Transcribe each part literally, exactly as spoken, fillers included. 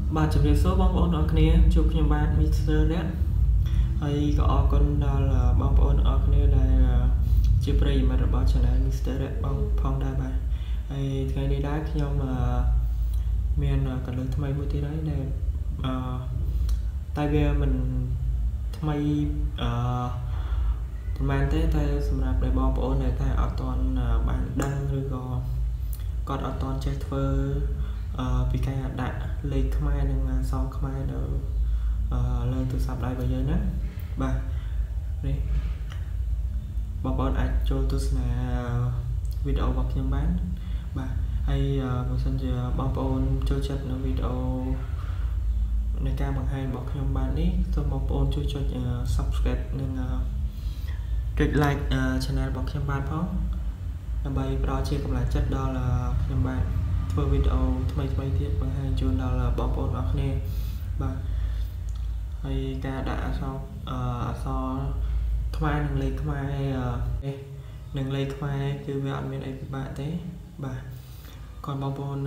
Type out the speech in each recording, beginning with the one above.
បាទជំរាបសួរបងប្អូនអរគ្នាជួបខ្ញុំបាទ Mister នេះហើយក៏អរគុណដល់បងប្អូនអរគ្នាដែលជាប្រិយមិត្តរបស់ Channel Mister បងផងដែរបាទហើយថ្ងៃនេះដែរខ្ញុំមានកន្លឹះថ្មីមួយទៀតហើយដែលអឺតែវាមិនថ្មីអឺប្រហែលទេតែសម្រាប់ដែលបងប្អូនដែលតែអត់ទាន់បានដឹងឬក៏គាត់អត់ទាន់ចេះធ្វើអឺពីការដាក់លេខខ្មែរនិងអក្សរខ្មែរនៅអឺលើទូរស័ព្ទដៃរបស់យើងណាបាទនេះបងប្អូនអាចចូលទស្សនាវីដេអូរបស់ខ្ញុំបានបាទហើយបើសិនជាបងប្អូនចូលចិត្តនៅវីដេអូនៃការបង្ហាញរបស់ខ្ញុំបាននេះសូមបងប្អូនជួយចុច Subscribe និងចុច Like Channel របស់ខ្ញុំបានផងដើម្បីផ្ដល់ជាកម្លាំងចិត្តដល់ខ្ញុំបាទធ្វើវីដេអូថ្មីថ្មីទៀតបង្ហាញជូនដល់បងប្អូនអរគ្នាបាទហើយការដាក់អក្សរអក្សរខ្មែរនិងលេខខ្មែរនេះនិងលេខខ្មែរគឺវាអត់មានអីពិបាកទេបាទគាត់បងប្អូន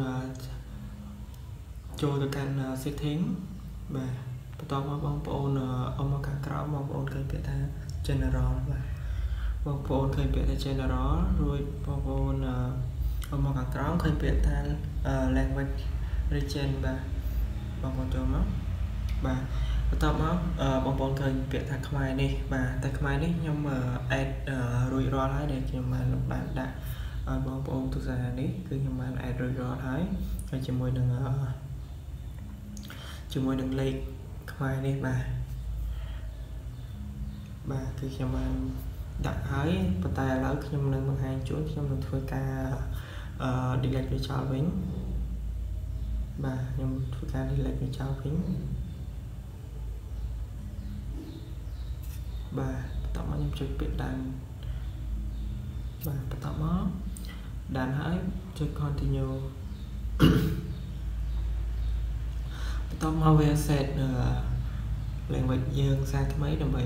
ចូលទៅកាន់ setting បាទបន្ទាប់មកបងប្អូនអមមកខាងក្រោមបងប្អូនឃើញពាក្យថា general បាទបងប្អូនឃើញពាក្យថា general រួចបងប្អូនអមមកខាងក្រោមឃើញពាក្យថា language region បាទបងប្អូនចូលមកបាទបន្ទាប់មកបងប្អូនឃើញពាក្យថាខ្មែរនេះបាទតែខ្មែរនេះខ្ញុំ add រួចរាល់ហើយដែលខ្ញុំបានបានដាក់ឲ្យបងប្អូនទស្សនានេះគឺខ្ញុំបាន add រួចរាល់ហើយហើយជាមួយនឹងជាមួយនឹងលេខខ្មែរនេះបាទបាទគឺខ្ញុំបានដាក់ហើយប៉ុន្តែឥឡូវខ្ញុំនឹងបង្ហាញជូនខ្ញុំនឹងធ្វើការអឺ delete វាចោលវិញបាទខ្ញុំធ្វើការ delete វាចោលវិញបាទបន្តមកខ្ញុំចុចពាក្យដានបាទបន្តមកដានហើយចុច continue បន្តមកវា set language យើងសារថ្មីដើម្បី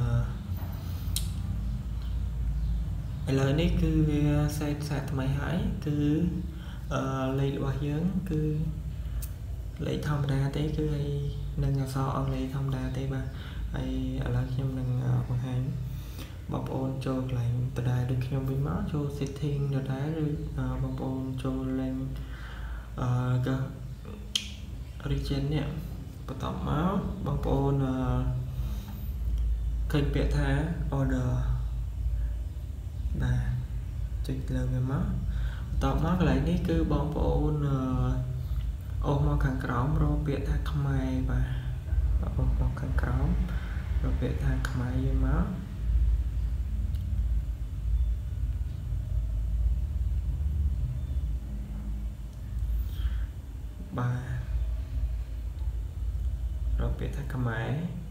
អឺឥឡូវនេះគឺវា set សារថ្មីហើយគឺអឺលេខរបស់យើងគឺលេខធម្មតាទេគឺនឹងអក្សរអង់គ្លេសធម្មតាទេបាទហើយឥឡូវខ្ញុំនឹងបង្ហាញបងប្អូនចូលកន្លែងដដែលដូចខ្ញុំវិញមកចូល setting ដដែលឬបងប្អូនចូលលេងអឺក៏ region នេះបន្តមកបងប្អូនឃើញពាក្យថា order បាទចុចលើវាមកបន្តមកកន្លែងនេះគឺបងប្អូនអូសមកខាងក្រោមរកពាក្យថាខ្មែរបាទអូសមកខាងក្រោមរកពាក្យថាខ្មែរយើងមកបាទរកពាក្យថាខ្មែរ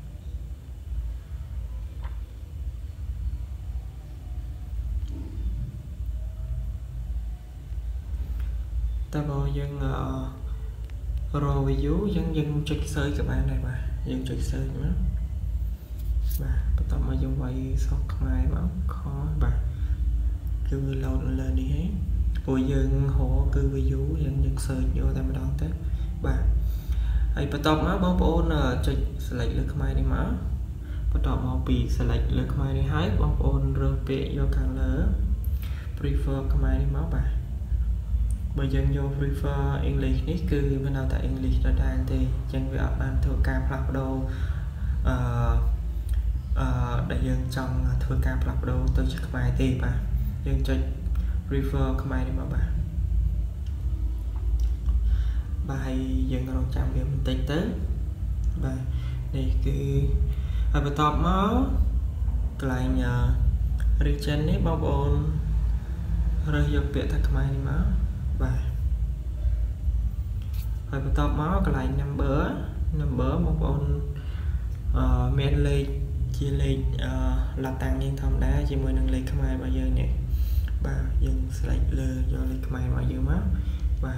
តែបើយើងរក view យើងយើងចុច search ក៏បានដែរបាទយើងចុច search មកបាទបន្តមកយើងវាយសក់ខ្មែរមកខបាទគឺវា load នៅលើនេះឯងពួកយើងហៅគឺ view យើងយើង search យកតែម្ដងទៅបាទហើយបន្តមកបងប្អូនចុច select លើខ្មែរនេះមកបន្តមកពី select លើខ្មែរនេះហើយបងប្អូនរើសពាក្យយកខាងលើ prefer ខ្មែរនេះមកបាទបើយើងយក prefer English នេះគឺវានៅតែ English ដដែលទេអញ្ចឹងវាអត់បានធ្វើការផ្លាស់ប្ដូរអឺអឺដែលយើងចង់ធ្វើការផ្លាស់ប្ដូរទៅជាខ្មែរទេបាទយើងចុច prefer ខ្មែរនេះមកបាទបាទហើយយើងរងចាំវាបន្តិចទៅបាទនេះគឺហើយបន្ទាប់មកកន្លែង region នេះបងប្អូនរើសយកពាក្យថាខ្មែរនេះមកបាទហើយបន្ទាប់មកកន្លែង number number បងប្អូនអឺមានលេខជាលេខអឺឡាតាំងយើងធម្មតាជាមួយនឹងលេខខ្មែររបស់យើងនេះបាទយើង select លើយកលេខខ្មែររបស់យើងមកបាទ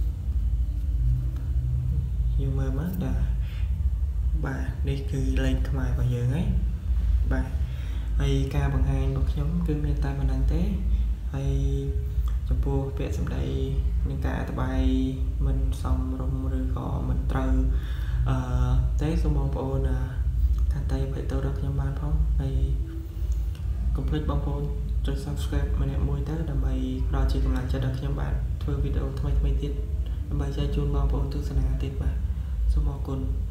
យើងមើលមកដែរបាទនេះគឺលេខខ្មែររបស់យើងហ្នឹងបាទហើយការបង្ហាញរបស់ខ្ញុំគឺមានតែប៉ុណ្្នឹងទេហើយចំពោះពាក្យសម្ដីនឹងការអធិប្បាយមិនសមរម្យឬក៏មិនត្រូវអឺតែសូមបងប្អូនកាន់តែអភ័យទោសដល់ខ្ញុំបានផងហើយកុំភ្លេចបងប្អូនចុច Subscribe ម្នាក់មួយទៅដើម្បីផ្ដល់ជាកម្លាំងចិត្តដល់ខ្ញុំបាទធ្វើវីដេអូថ្មីៗទៀតដើម្បីចែកជូនបងប្អូនទស្សនាទៀតបាទសូមអរគុណ